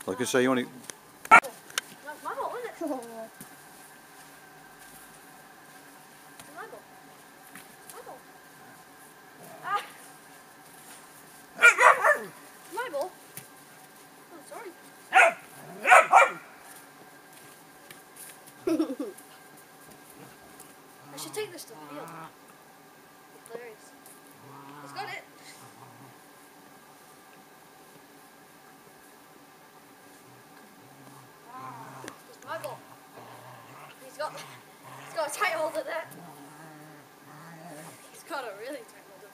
Like I say, you only... That's my ball, isn't it? My ball. My ball. Ah! My ball. Oh, sorry. I should take this to the field. There it is. He's got it. It's my ball. He's got a tight hold of that. He's got a really tight hold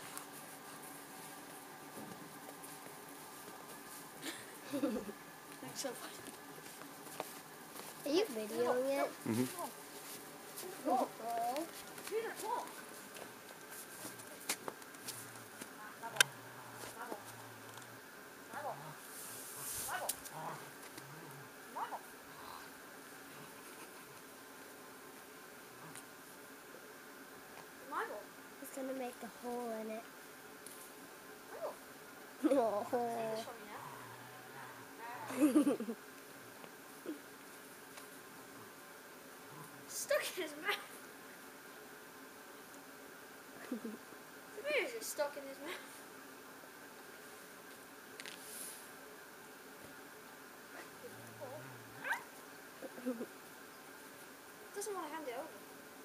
of it. Thanks so much. Are you videoing it? Mm-hmm. Ball. Peter, ball. He's gonna make a hole in it. Oh. Oh. Stuck in his mouth. The beer is just stuck in his mouth. Doesn't want to hand it over.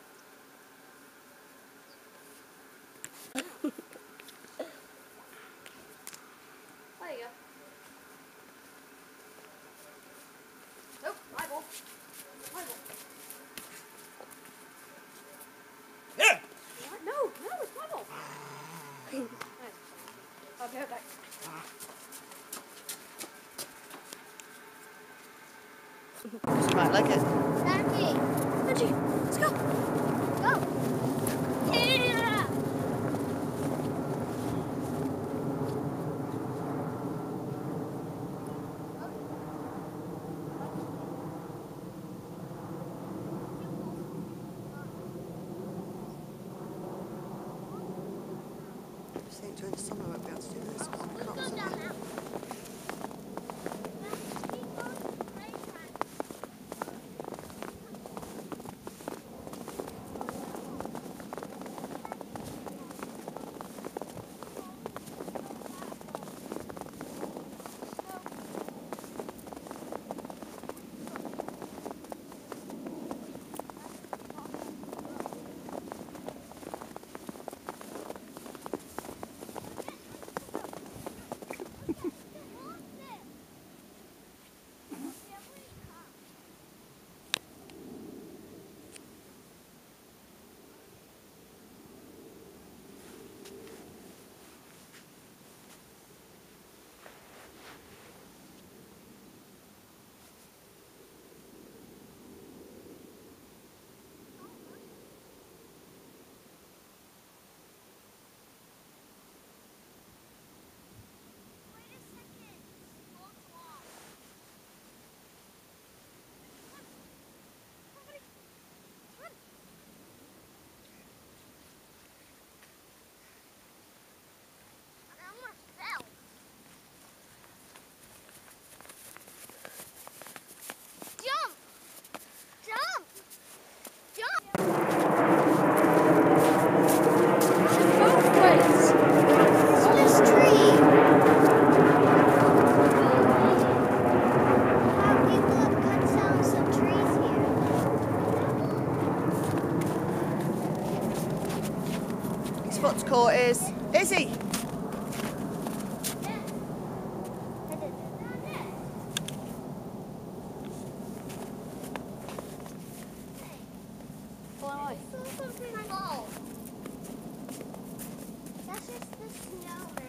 There you go. Nope, my ball. My ball. What? No, it's my ball. Nice. I'll be right back. You might like it. Daddy! Benji, let's go. Go! Yeah! I think during the summer I won't be able to do this because I'm Let's go crops. down now. His foot's caught is Izzy. That's just the snowman.